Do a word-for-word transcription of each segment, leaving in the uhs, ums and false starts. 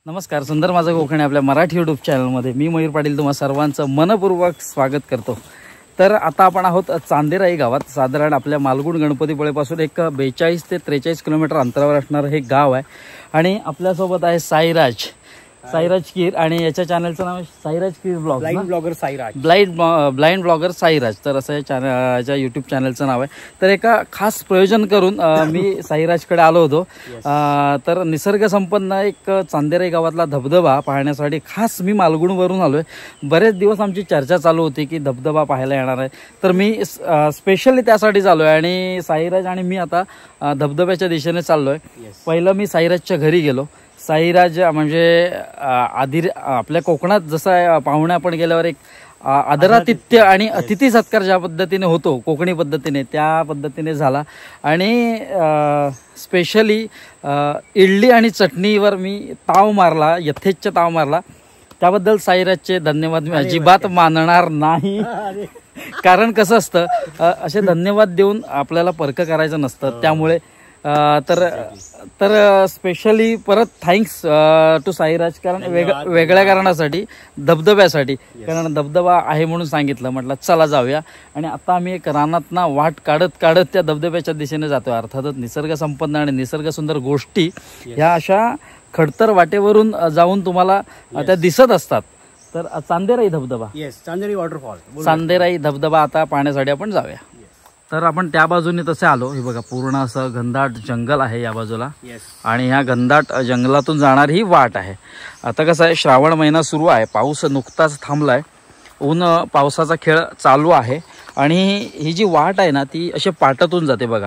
नमस्कार, सुंदर माझं कोकण आपल्या मराठी यूट्यूब चॅनलमध्ये मी मयूर पाटील तुम्हा सर्वांचं मनपूर्वक स्वागत करतो। तर आता आपण आहोत चांदेराई गावात। साधारण आपल्या मालगुण गणपतीपुळेपासून एक बेचाळीस ते त्रेचाळीस किलोमीटर अंतरावर असणारं हे गाव आहे आणि आपल्यासोबत आहे साईराज साईराज कीर आणि याच्या चॅनलचं नाव आहे Sairaj Keer blog, blind blogger Sairaj blind blind blogger Sairaj. तर असं या चॅनलच्या यूट्यूब चॅनलचं नाव आहे। तर एका खास प्रयोजन करून मी साईराजकडे आलो होतो। तर निसर्ग संपन्न एक चांदेराई गावातला धबधबा पाहण्यासाठी खास मी मालगुणवरून आलोय। बरेच दिवस आमची चर्चा चालू होती की धबधबा पाहायला येणार आहे, तर मी स्पेशली त्यासाठीच आलोय आणि साईराज आणि मी आता धबधब्याच्या दिशेने चाललोय। पहिलं मी साईराजच्या घरी गेलो। साईराज म्हणजे आधी आपल्या कोकणात जसं पाहुणे आपण गेल्यावर एक आदरातिथ्य आणि अतिथी सत्कार ज्या पद्धतीने होतो कोकणी पद्धतीने त्या पद्धतीने झाला आणि स्पेशली इडली आणि चटणीवर मी ताव मारला, यथेच्छ ताव मारला। त्याबद्दल साईराजचे धन्यवाद मी अजिबात मानणार नाही। कारण कसं असतं, असे धन्यवाद देऊन आपल्याला परक करायचं नसतं। त्यामुळे तर तर स्पेशली परत थँक्स टू साईराज, कारण वेग वेगळ्या कारणासाठी, धबधब्यासाठी, कारण धबधबा आहे म्हणून सांगितलं, म्हटलं चला जाऊया। आणि आता आम्ही एक रानातना वाट काढत काढत त्या धबधब्याच्या दिशेने जातोय। अर्थातच निसर्ग संपन्न आणि निसर्ग सुंदर गोष्टी ह्या अशा खडतर वाटेवरून जाऊन तुम्हाला त्या दिसत असतात। तर चांदेराई धबधबा, येस चांदेराई वॉटरफॉल, चांदेराई धबधबा आता पाहण्यासाठी आपण जाऊया। तर आपण त्या बाजूने तसे आलो। हे बघा पूर्ण असं घनदाट जंगल आहे या बाजूला आणि ह्या घनदाट जंगलातून जाणारी ही वाट आहे। आता कसं आहे, श्रावण महिना सुरू आहे, पाऊस नुकताच थांबलाय, ऊन पावसाचा खेळ चालू आहे आणि ही जी वाट आहे ना ती अशी पाटातून जाते बघा।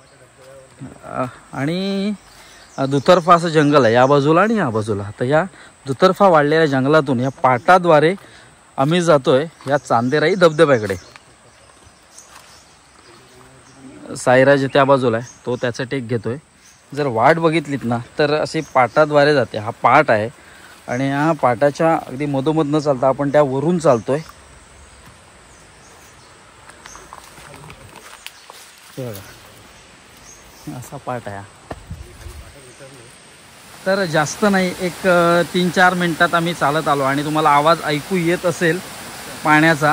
आणि दुतर्फा असं जंगल आहे या बाजूला आणि या बाजूला। तर या दुतर्फा वाढलेल्या जंगलातून या पाटाद्वारे आम्ही जातोय या चांदेराई धबधब्याकडे। साईराज त्या बाजूला आहे, तो त्याचा टेक घेतोय। जर वाट बघितलीत ना तर अशी पाटाद्वारे जाते। हा पाट आहे आणि ह्या पाटाच्या अगदी मधोमध न चालता आपण त्या वरून चालतोय। असा पाट आहे। तर जास्त नाही, एक तीन चार मिनिटात आम्ही चालत आलो आणि तुम्हाला आवाज ऐकू येत असेल पाण्याचा।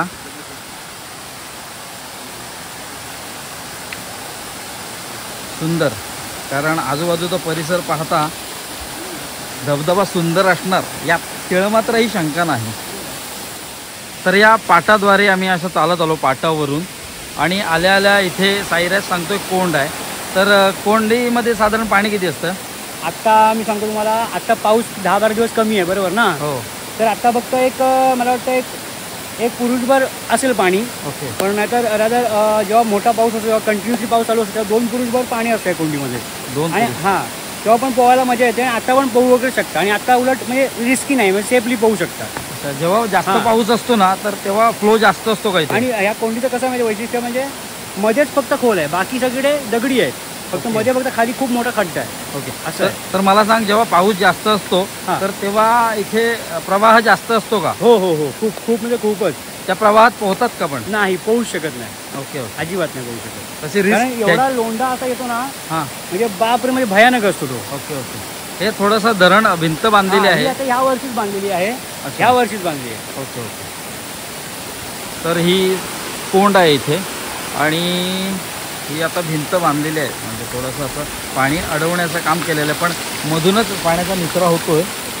सुंदर, कारण आजूबाजूचा परिसर पाहता धबधबा सुंदर असणार यात केळ मात्रही शंका नाही। तर या पाटाद्वारे आम्ही असं चालत आलो पाटावरून आणि आल्या आल्या इथे साईराज सांगतोय कोंड आहे। तर कोंडीमध्ये साधारण पाणी किती असतं? आता मी सांगतो तुम्हाला, आता पाऊस दहा बारा दिवस कमी आहे बरोबर ना? हो। तर आता फक्त एक मला वाटतं एक एक पुरुषभर असेल पाणी। ओके। पण नाहीतर रादर जेव्हा मोठा पाऊस असतो, जेव्हा कंटिन्युअसली पाऊस चालू असतो, तेव्हा दोन पुरुषभर पाणी असतं कोंडीमध्ये। दोन आणि हां, तेव्हा पण पोहायला मजा येते। आता पण पोहू वगैरे शकता आणि आता उलट म्हणजे रिस्की नाही, म्हणजे सेफली पोहू शकता। जेव्हा जास्त पाऊस असतो ना तर तेव्हा फ्लो जास्त असतो काही। आणि ह्या कोंडीचं कसं म्हणजे वैशिष्ट्य म्हणजे मध्येच फक्त खोल आहे, बाकी सगळे दगडी आहेत, फक्त मध्ये फक्त खाली खूप मोठा खड्डा आहे। ओके, असं। तर मला सांग, जेव्हा पाऊस जास्त असतो तर तेव्हा इथे प्रवाह जास्त असतो का? हो हो हो, खूप खूप म्हणजे खूपच। त्या प्रवाहात पोहतात का? पण नाही, पोहू शकत नाही। ओके, अजिबात नाही पोहू शकत। तशी रिस्क एवढा लोंढा असा येतो ना, हां, म्हणजे बापरे, म्हणजे भयानक असतो तो। Okay okay. हे थोडंसं धरण भिंत बांधलेली आहे, आता ह्या वर्षीच बांधलेली आहे, ह्या वर्षीच बांधली आहे। Okay okay. तर ही कोंड आहे इथे आणि ही आता भिंत बांधलेली आहे, म्हणजे थोडंसं असं पाणी अडवण्याचं काम केलेलं आहे, पण मधूनच पाण्याचा निचरा होतोय।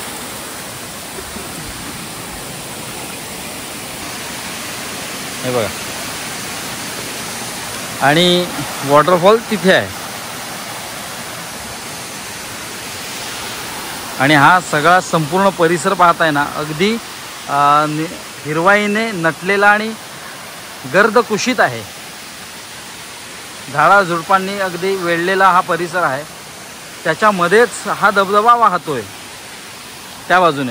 हे बघा, आणि वॉटरफॉल तिथे आहे आणि हा सगळा संपूर्ण परिसर पाहताय ना, अगदी हिरवाईने नटलेला आणि गर्द कुशीत आहे। झाडा झुडपांनी अगदी वेढलेला हा परिसर आहे, त्याच्यामध्येच हा धबधबा वाहतोय त्या बाजूने।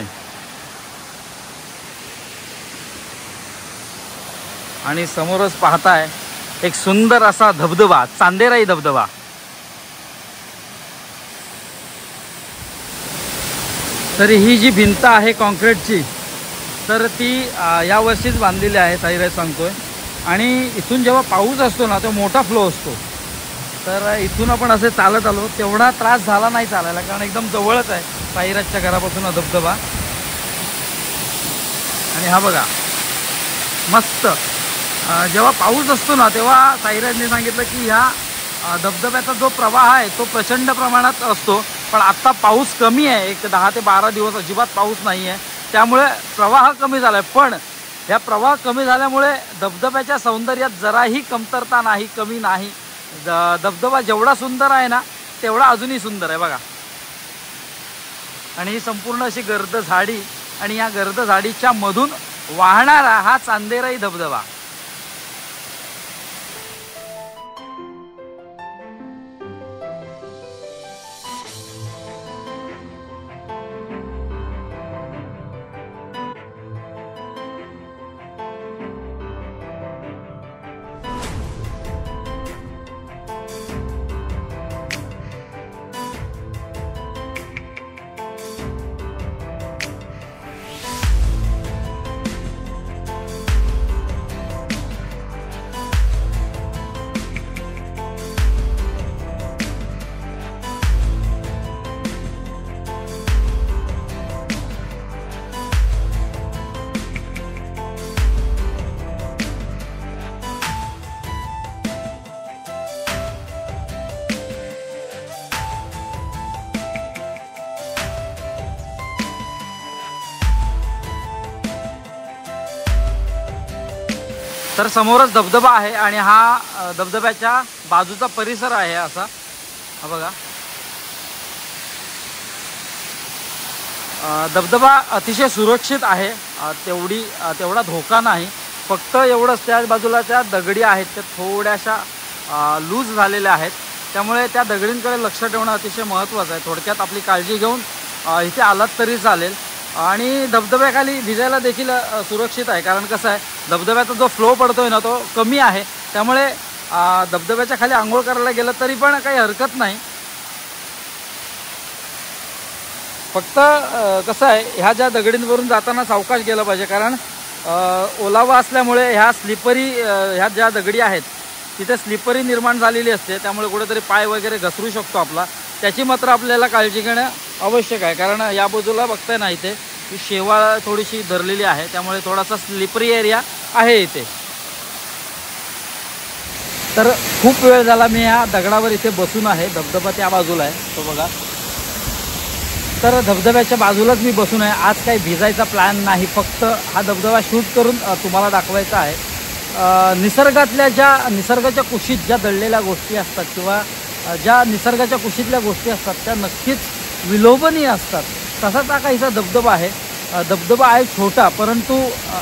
आणि समोरच पाहताय एक सुंदर असा धबधबा, चांदेराई धबधबा। तर ही जी भिंत आहे कॉन्क्रीटची, तर ती या वर्षीच बांधलेली आहे साईराज सांगतोय। आणि इथून जेव्हा पाऊस असतो ना, तो मोठा फ्लो असतो, तर इथून आपण असे चालत आलो, तेवढा त्रास झाला नाही चालायला, कारण एकदम जवळच आहे। साईराजच्या घरापासून हा धबधबा. आणि हा बघा मस्त. जेव्हा पाऊस असतो ना तेव्हा साईराजने सांगितलं की ह्या धबधब्याचा जो प्रवाह आहे तो प्रचंड प्रमाणात असतो. पण आत्ता पाऊस कमी आहे, एक दहा ते बारा दिवस अजिबात पाऊस नाही आहे, त्यामुळे प्रवाह कमी झाला आहे. पण ह्या प्रवाह कमी झाल्यामुळे धबधब्याच्या सौंदर्यात जराही कमतरता नाही, कमी नाही. धबधबा जेवढा सुंदर आहे ना तेवढा अजूनही सुंदर आहे बघा. आणि ही संपूर्ण अशी गर्द झाडी आणि या गर्द झाडीच्या मधून वाहणारा हा चांदेराई धबधबा. तर समोरच धबधबा आहे आणि हा धबधब्याच्या बाजूचा परिसर आहे असा. हा बघा धबधबा अतिशय सुरक्षित आहे, तेवढी तेवढा धोका नाही. फक्त एवढंच त्या बाजूला त्या दगडी आहेत त्या थोड्याशा लूज झालेल्या आहेत, त्यामुळे त्या दगडींकडे लक्ष ठेवणं अतिशय महत्त्वाचं आहे. थोडक्यात आपली काळजी घेऊन इथे आलात तरी चालेल. आणि धबधब्याखाली भिजायला देखील सुरक्षित आहे, कारण कसं आहे धबधब्याचा जो फ्लो पडतोय ना तो कमी आहे, त्यामुळे धबधब्याच्या खाली आंघोळ करायला गेलं तरी पण काही हरकत नाही. फक्त कसं आहे ह्या ज्या दगडींवरून जाताना सावकाश गेलं पाहिजे, कारण ओलावा असल्यामुळे ह्या स्लिपरी ह्या ज्या दगडी आहेत तिथे स्लिपरी निर्माण झालेली असते, त्यामुळे कुठेतरी पाय वगैरे घसरू शकतो आपला. त्याची मात्र आपल्याला काळजी घेणं आवश्यक आहे, कारण या बाजूला बघताय ना इथे ही शेवाळ थोडीशी धरलेली आहे, त्यामुळे थोडासा स्लिपरी एरिया आहे इथे. तर खूप वेळ झाला मी या दगडावर इथे बसून आहे. धबधबा त्या बाजूला आहे तो बघा. तर धबधब्याच्या बाजूलाच मी बसून आहे. आज काही भिजायचा प्लॅन नाही, फक्त हा धबधबा शूट करून तुम्हाला दाखवायचा आहे. निसर्गातल्या ज्या निसर्गाच्या कुशीत ज्या दडलेल्या गोष्टी असतात किंवा ज्या निसर्गाच्या कुशीतल्या गोष्टी असतात त्या नक्कीच विलोभनीय असतात. तसाच हा काहीसा धबधबा आहे. धबधबा आहे छोटा, परंतु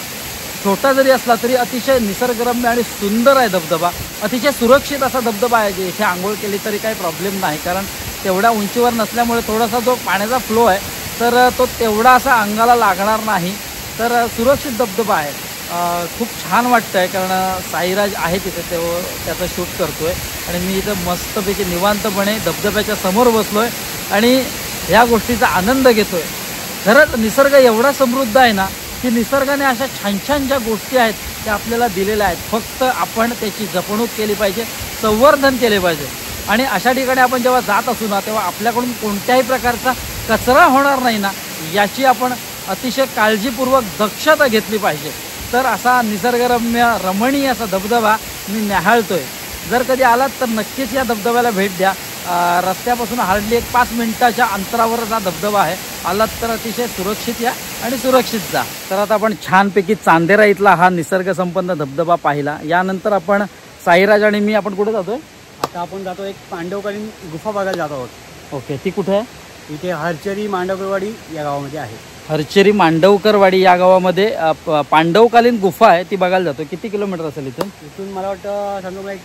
छोटा जरी असला तरी अतिशय निसर्गरम्य आणि सुंदर आहे धबधबा. अतिशय सुरक्षित असा धबधबा आहे, जे इथे आंघोळ केली तरी काही प्रॉब्लेम नाही, कारण तेवढ्या उंचीवर नसल्यामुळे थोडासा जो पाण्याचा फ्लो आहे तर तो तेवढा असा अंगाला लागणार नाही. तर सुरक्षित धबधबा आहे. खूप छान वाटतं आहे, कारण साईराज आहे तिथे, तो त्याचं शूट करतो आहे आणि मी इथं मस्तपैकी निवांतपणे धबधब्याच्या समोर बसलो आहे आणि ह्या गोष्टीचा आनंद घेतो आहे. खरंच निसर्ग एवढा समृद्ध आहे ना की निसर्गाने अशा छान छान ज्या गोष्टी आहेत त्या आपल्याला दिलेल्या आहेत. फक्त आपण त्याची जपणूक केली पाहिजे, संवर्धन केले पाहिजे. आणि अशा ठिकाणी आपण जेव्हा जात असू ना तेव्हा आपल्याकडून कोणत्याही प्रकारचा कचरा होणार नाही ना याची आपण अतिशय काळजीपूर्वक दक्षता घेतली पाहिजे. तर असा निसर्गरम्य रमणीय असा धबधबा मी न्याहाळतोय. जर कधी आलात तर नक्कीच या धबधब्याला भेट द्या. रस्त्यापासून हार्डली एक पाच मिनिटाच्या अंतरावरच हा धबधबा आहे. आलात तर अतिशय सुरक्षित या आणि सुरक्षित जा. तर आता आपण छानपैकी चांदेरा इथला हा निसर्ग संपन्न धबधबा पाहिला. यानंतर आपण साईराज आणि मी आपण कुठे जातोय? आता आपण जातो एक पांडवकालीन गुफा बघायला जात आहोत. ओके, ती कुठे आहे? इथे हरचरी मांडवकरवाडी या गावामध्ये आहे. हरचेरी मांडवकरवाडी या गावामध्ये पांडवकालीन गुफा आहे, ती बघायला जातो. किती किलोमीटर असेल इथून? इथून मला वाटतं सांगू मला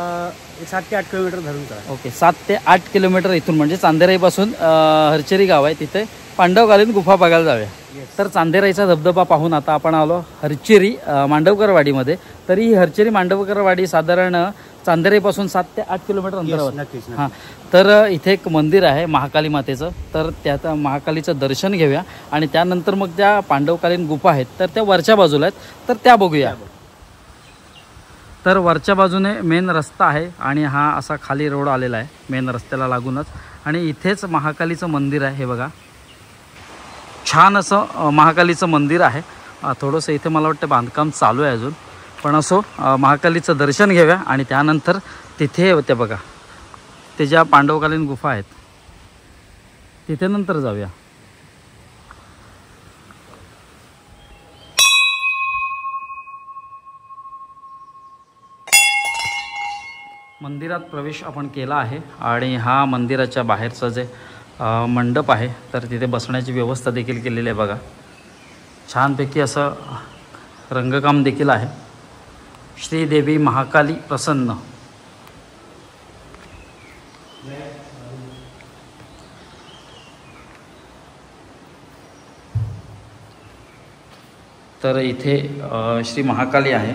एक सात ते आठ किलोमीटर धरून करा. ओके, सात ते आठ किलोमीटर इथून, म्हणजे चांदेराईपासून हरचेरी गाव आहे, तिथे पांडवकालीन गुफा बघायला जाऊया. तर चांदेराईचा धबधबा पाहून आता आपण आलो हरचेरी मांडवकरवाडीमध्ये. तरी ही हरचेरी मांडवकरवाडी साधारण चांदेराईपासून सात ते आठ किलोमीटर अंतरावर. हां, तर इथे एक मंदिर आहे महाकाली मातेचं, तर त्यात महाकालीचं दर्शन घेऊया आणि त्यानंतर मग त्या पांडवकालीन गुफा आहेत तर त्या वरच्या बाजूला आहेत, तर त्या बघूया. तर वरच्या बाजूने मेन रस्ता आहे आणि हा असा खाली रोड आलेला आहे मेन रस्त्याला लागूनच, आणि इथेच महाकालीचं मंदिर आहे. हे बघा, छान असं अ, महाकालीचं मंदिर आहे. अ, थोडंसं इथे मला वाटतं बांधकाम चालू आहे अजून, पण असो अ, महाकालीचं दर्शन घेऊया आणि त्यानंतर तिथे होत्या बघा ते ज्या पांडवकालीन गुफा आहेत तिथे नंतर जाऊया. मंदिरात प्रवेश आपण केला आहे आणि हा मंदिराच्या बाहेरचा जे अ, मंडप आहे तर तिथे बसण्याची व्यवस्था देखील केलेली आहे बघा. छानपैकी असं रंगकाम देखील आहे. श्रीदेवी महाकाली प्रसन्न. तर इथे अ, श्री महाकाली आहे.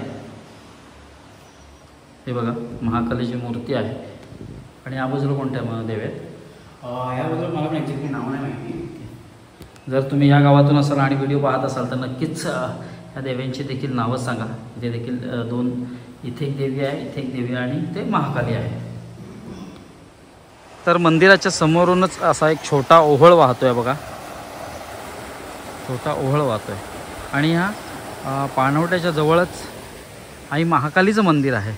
हे बघा महाकालीची मूर्ती आहे. आणि या बाजूला कोणत्या देव आहेत? याबद्दल मला पण एक्झॅक्टली नाव नाही माहिती. जर तुम्ही या गावातून असाल आणि व्हिडिओ पाहत असाल तर नक्कीच या देव्यांची देखील नावं सांगा. इथे देखील दोन, इथे एक देवी आहे, इथे एक देवी आणि ते महाकाली आहे. तर मंदिराच्या समोरूनच असा एक छोटा ओहळ वाहतोय बघा. छोटा ओहळ वाहतोय आणि ह्या पाणवट्याच्या जवळच आई महाकालीचं मंदिर आहे.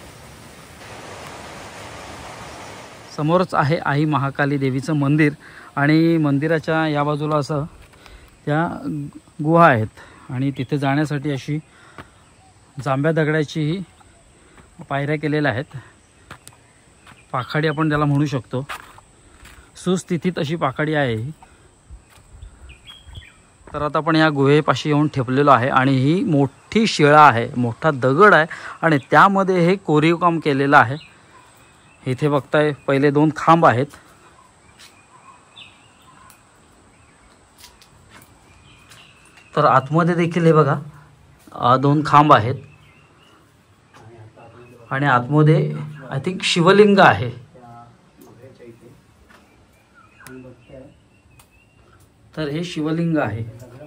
समोरच आहे आई महाकाली देवीचं मंदिर आणि मंदिराच्या या बाजूला असं त्या गुहा आहेत आणि तिथे जाण्यासाठी अशी जांभ्या दगडाची पायऱ्या केलेल्या आहेत. पाखाडी आपण त्याला म्हणू शकतो. सुस्थितीत अशी पाखाडी आहे ही. तर आता आपण या गुहेपाशी येऊन ठेपलेलो आहे आणि ही मोठी शिळा आहे, मोठा दगड आहे आणि त्यामध्ये हे कोरीव काम केलेलं आहे. इथे बघताय पहिले दोन खांब आहेत. तर आतमध्ये देखील हे बघा दोन खांब आहेत आणि आतमध्ये आय थिंक शिवलिंग आहे. तर हे शिवलिंग आहे.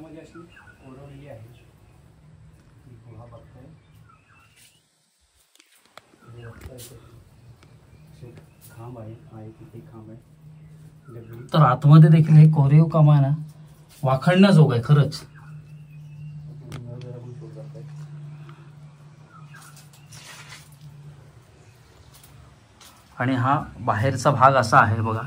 तर आतमध्ये देखील हे कोरीव काम आहे ना, वाखाणण्याजोग आहे खरंच. आणि हा बाहेरचा भाग असा आहे बघा.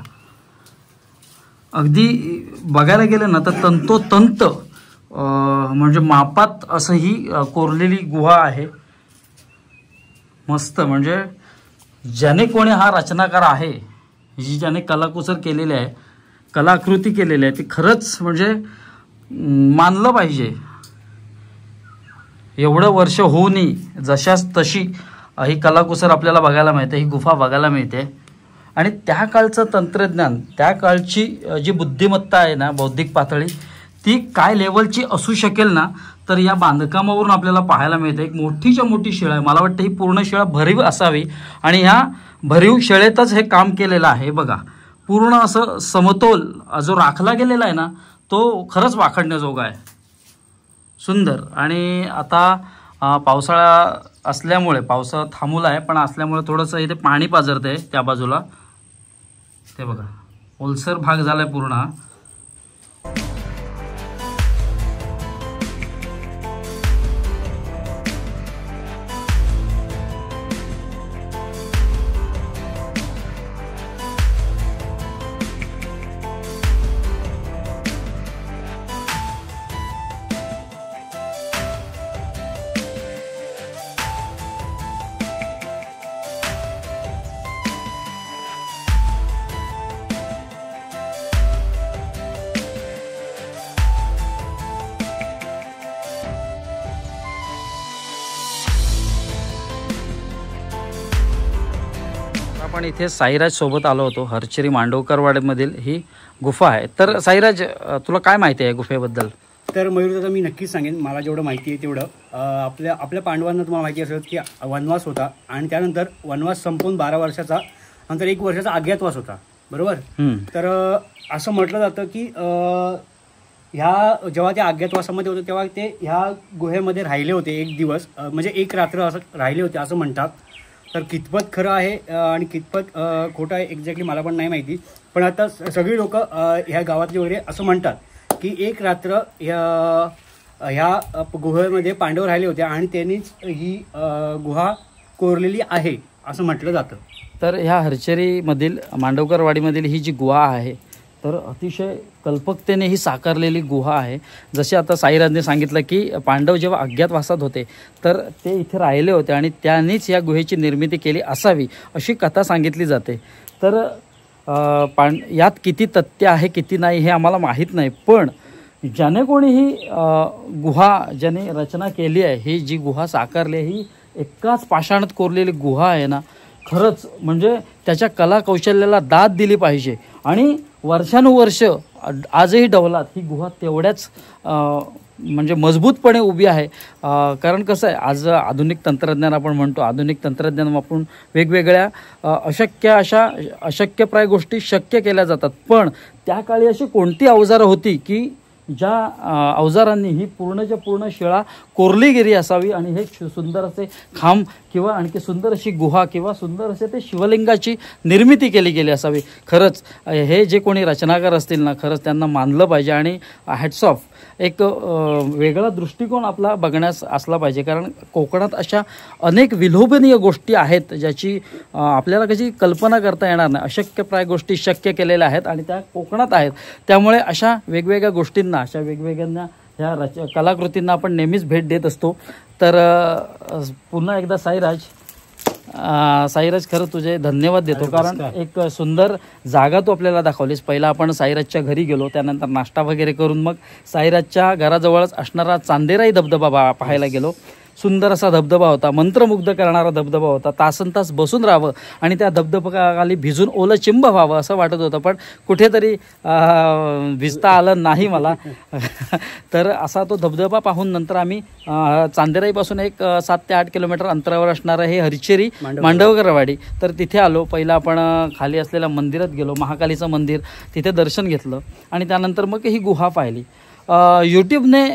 अगदी बघायला गेलं ना तर तंतोतंत म्हणजे मापात असं ही कोरलेली गुहा आहे. मस्त. म्हणजे ज्याने कोणी हा रचनाकार आहे, जी ज्याने कलाकुसर केलेली आहे, कलाकृती केलेली आहे, ती खरंच म्हणजे मानलं पाहिजे. एवढं वर्ष होऊनही जशाच तशी ही कलाकुसर आपल्याला बघायला मिळते, ही गुफा बघायला मिळते. आणि त्या काळचं तंत्रज्ञान, त्या काळची जी बुद्धिमत्ता आहे ना, बौद्धिक पातळी, ती काय लेवलची असू शकेल ना, तर या बांधकामावरून आपल्याला पाहायला मिळते. एक मोठीच्या मोठी शिळा आहे. मला वाटतं ही पूर्ण शिळा भरीव असावी आणि ह्या भरीव शिळेतच हे काम केलेलं आहे बघा. पूर्ण असं समतोल जो राखला गेलेला आहे ना, तो खरंच वाखाणण्याजोगा आहे. सुंदर. आणि आता पावसाळा असल्यामुळे, पावसा थांबवला आहे पण असल्यामुळे थोडंसं इथे पाणी पाझरत आहे त्या बाजूला. ते बघा ओलसर भाग झालाय पूर्ण हा. आपण इथे साईराज सोबत आलो होतो. हरचेरी मांडवकरवाडीमधील ही गुफा आहे. तर साईराज, तुला काय माहिती आहे गुफेबद्दल? तर मयूर दादा, मी नक्कीच सांगेन. मला जेवढं माहिती आहे तेवढं. आपल्या आपल्या पांडवांना तुम्हाला माहिती असेल की वनवास होता आणि त्यानंतर वनवास संपून बारा वर्षाचा नंतर एक वर्षाचा अज्ञातवास होता, बरोबर? तर असं म्हटलं जातं की ह्या जेव्हा त्या अज्ञातवासामध्ये होते तेव्हा ते ह्या गुहेमध्ये राहिले होते एक दिवस, म्हणजे एक रात्र असं राहिले होते असं म्हणतात. तर कितपत खरं आहे आणि कितपत खोटं आहे एक्झॅक्टली मला पण नाही माहिती. पण आता सगळी लोक ह्या गावातली वगैरे असं म्हणतात की एक रात्र ह्या ह्या गुहेमध्ये पांडव राहिले होते आणि त्यांनीच ही अ, गुहा कोरलेली आहे असं म्हटलं जातं. तर ह्या हरचेरीमधील मांडवकरवाडीमधील ही जी गुहा आहे तर अतिशय कल्पकतेने ही साकारलेली गुहा आहे. जसे आता साईराजने सांगितलं की पांडव जेव्हा अज्ञातवासात होते तर ते इथे राहिले होते आणि त्यांनीच या गुहेची निर्मिती केली असावी अशी कथा सांगितली जाते. तर पां यात किती तथ्य आहे किती नाही हे आम्हाला माहीत नाही, पण ज्याने कोणी ही गुहा ज्याने रचना केली आहे, ही जी गुहा साकारली आहे, ही एकाच पाषाणात कोरलेली गुहा आहे ना, खरंच म्हणजे त्याच्या कला कौशल्याला दाद दिली पाहिजे. आणि वर्षानुवर्ष आजही डौलात ही गुहा तेवढ्याच म्हणजे मजबूतपणे उभी आहे. कारण कसं आहे, आज आधुनिक तंत्रज्ञान आपण म्हणतो, आधुनिक तंत्रज्ञान वापरून वेगवेगळ्या अशक्य अशा अशक्यप्राय गोष्टी शक्य केल्या जातात, पण त्या काळी अशी कोणती अवजारं होती की ज्या अवजारांनी ही पूर्णच्या पूर्ण शिळा कोरली गेली असावी आणि हे सुंदर असे खांब किंवा आणखी सुंदर अशी गुहा किंवा सुंदर असे ते शिवलिंगाची निर्मिती केली गेली असावी. खरंच हे जे कोणी रचनाकार असतील ना, खरंच त्यांना मानलं पाहिजे आणि हॅट्स ऑफ. एक वेगळा दृष्टिकोन आपला बघण्यास असला पाहिजे, कारण कोकणात अशा अनेक विलोभनीय गोष्टी आहेत ज्याची आपल्याला कशी कल्पना करता येणार नाही. अशक्यप्राय गोष्टी शक्य केलेल्या आहेत आणि त्या कोकणात आहेत. त्यामुळे अशा वेगवेगळ्या गोष्टींना, अशा वेगवेगळ्या ह्या रच कलाकृतींना आपण नेहमीच भेट देत असतो. तर पुन्हा एकदा साईराज साईराज खरं तुझे धन्यवाद देतो, कारण एक सुंदर जागा तू आपल्याला दाखवलीस. पहिला आपण साईराजच्या घरी गेलो, त्यानंतर नाश्ता वगैरे करून मग साईराजच्या घराजवळच असणारा चांदेराई धबधबा पाहायला गेलो. सुंदर असा धबधबा होता, मंत्रमुग्ध करणारा धबधबा होता. तासन तास बसून राहावं आणि त्या धबधब्याखाली भिजून ओलं चिंब व्हावं असं वाटत होतं, पण कुठेतरी भिजता आलं नाही मला. तर असा तो धबधबा पाहून नंतर आम्ही चांदेराईपासून एक सात ते आठ किलोमीटर अंतरावर असणारं हे हरिचेरी मांडवकरवाडी, तर तिथे आलो. पहिला आपण खाली असलेल्या मंदिरात गेलो, महाकालीचं मंदिर, तिथे दर्शन घेतलं आणि त्यानंतर मग ही गुहा पाहिली. यूट्यूबने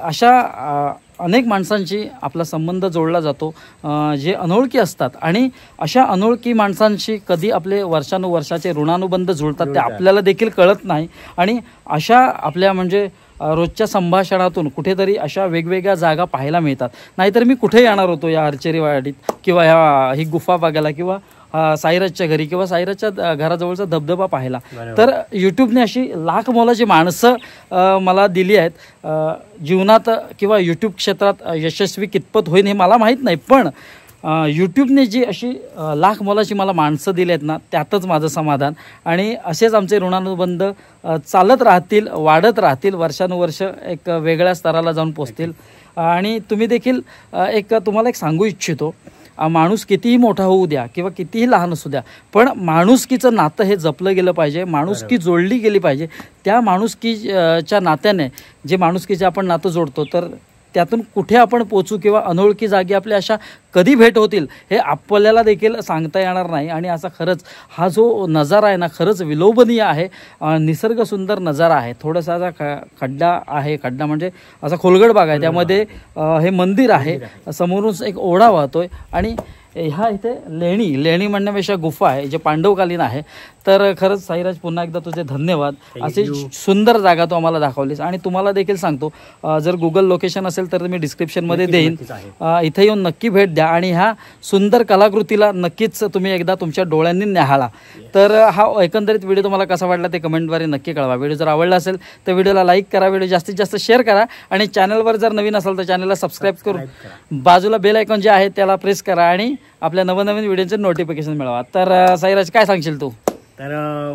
अशा अनेक माणसांशी आपला संबंध जोडला जातो जे अनोळखी असतात, आणि अशा अनोळखी माणसांशी कधी आपले वर्षानुवर्षाचे ऋणानुबंध जुळतात ते आपल्याला देखील कळत नाही. आणि अशा आपल्या म्हणजे रोजच्या संभाषणातून कुठेतरी अशा वेगवेगळ्या जागा पाहायला मिळतात. नाहीतर मी कुठे येणार होतो या हरचेरीवाडीत किंवा ह्या ही गुफा बघायला किंवा साईराजच्या घरी किंवा साईराजच्या घराजवळचा धबधबा पाहायला. तर यूट्यूबने अशी लाख मोलाची माणसं मला दिली आहेत जीवनात, किंवा यूट्यूब क्षेत्रात यशस्वी कितपत होईन हे मला माहीत नाही, पण यूट्यूबने जी अशी लाख मोलाची मला माणसं दिली आहेत ना, त्यातच माझं समाधान. आणि असेच आमचे ऋणानुबंध चालत राहतील, वाढत राहतील, वर्षानुवर्ष एक वेगळ्या स्तराला जाऊन पोचतील. आणि तुम्ही देखील एक तुम्हाला एक सांगू इच्छितो, माणूस कितीही मोठा होऊ द्या किंवा कितीही लहान असू द्या, पण माणुसकीचं नातं हे जपलं गेलं पाहिजे, माणुसकी जोडली गेली पाहिजे. त्या माणुसकीच्या नात्याने जे माणुसकीचे आपण नातं जोडतो, तर त्यातून कुठे आपण पोचू किंवा अनोळखी जागी आपल्या अशा कधी भेट होतील हे आपल्याला देखील सांगता येणार नाही. आणि असा खरंच हा जो नजारा आहे ना, खरंच विलोभनीय आहे, निसर्ग सुंदर नजारा आहे. थोडासा असा खड्डा आहे, खड्डा म्हणजे असा खोलगड भाग आहे, त्यामध्ये हे मंदिर आहे, समोरून एक ओढा वाहतोय आणि ह्या इथे लेणी लेणी म्हणण्यापेक्षा गुफा आहे जे पांडवकालीन आहे. तर खरंच साईराज पुन्हा एकदा तुझे धन्यवाद. अशी सुंदर जागा तू आम्हाला दाखवलीस. आणि तुम्हाला देखील सांगतो, जर गुगल लोकेशन असेल तर मी डिस्क्रिप्शनमध्ये देईन, इथे येऊन नक्की भेट द्या आणि ह्या सुंदर कलाकृतीला नक्कीच तुम्ही एकदा तुमच्या डोळ्यांनी न्याहाळा. तर हा एकंदरीत व्हिडिओ तुम्हाला कसा वाटला ते कमेंटद्वारे नक्की कळवा. व्हिडिओ जर आवडला असेल तर व्हिडिओला लाईक करा, व्हिडिओ जास्तीत जास्त शेअर करा आणि चॅनलवर जर नवीन असाल तर चॅनलला सबस्क्राईब करून बाजूला बेल आयकॉन जे आहे त्याला प्रेस करा आणि आपल्या नवनवीन व्हिडिओचे नोटिफिकेशन मिळवा. तर साईराज काय सांगशील तू? तर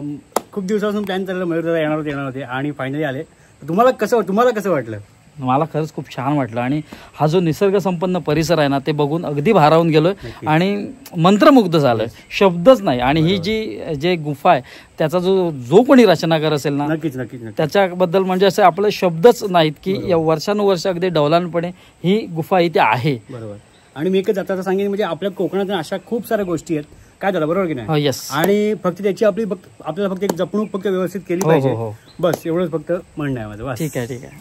खूप दिवसापासून प्लॅन चाललं, मयूर दादा येणार होते येणार होते आणि फायनली आले. तुम्हाला कसं तुम्हाला कसं वाटलं? मला खरंच खूप छान वाटलं आणि हा जो निसर्ग संपन्न परिसर आहे ना, ते बघून अगदी भारावून गेलोय आणि मंत्रमुग्ध झालोय, शब्दच नाही. आणि ही जी जे गुफा आहे त्याचा जो जो कोणी रचनाकार असेल ना, नक्कीच नक्कीच त्याच्याबद्दल म्हणजे असे आपले शब्दच नाहीत की या वर्षानुवर्ष अगदी डौलानपणे ही गुफा इथे आहे. बरोबर. आणि मी एकच आता सांगेन, म्हणजे आपल्या कोकणात अशा खूप साऱ्या गोष्टी आहेत, काय झालं बरोबर की नाही? येस. आणि फक्त त्याची आपली आपल्याला फक्त एक जपणूक फक्त व्यवस्थित केली पाहिजे, बस एवढंच फक्त म्हणणं आहे माझं. ठीक आहे ठीक आहे.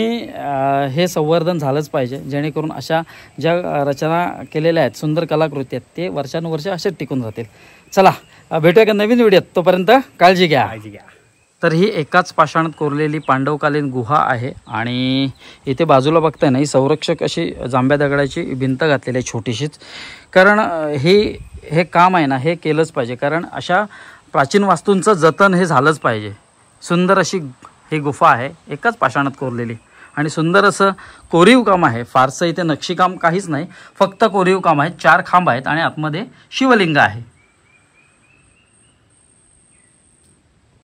आणि हे संवर्धन झालंच पाहिजे, जेणेकरून अशा ज्या रचना केलेल्या आहेत, सुंदर कलाकृती आहेत, ते वर्षानुवर्ष असेच टिकून जातील. चला भेटूया का नवीन व्हिडिओत, तोपर्यंत काळजी घ्या. काळजी घ्या. तर ही एकाच पाषाणात कोरलेली पांडवकालीन गुहा आहे आणि इथे बाजूला बघताय ना ही संरक्षक अशी जांभ्या दगडाची भिंत घातलेली आहे छोटीशीच. कारण हे हे काम आहे ना हे केलंच पाहिजे, कारण अशा प्राचीन वास्तूंचं जतन हे झालंच पाहिजे. सुंदर अशी ही गुफा आहे एकाच पाषाणात कोरलेली आणि सुंदर असं कोरीव काम आहे. फारसं इथे नक्षीकाम काहीच नाही, फक्त कोरीव काम आहे. चार खांब आहेत आणि आतमध्ये शिवलिंग आहे.